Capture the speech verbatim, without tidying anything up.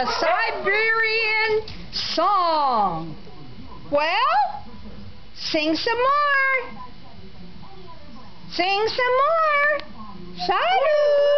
a Siberian song. Well, sing some more. Sing some more. Salut.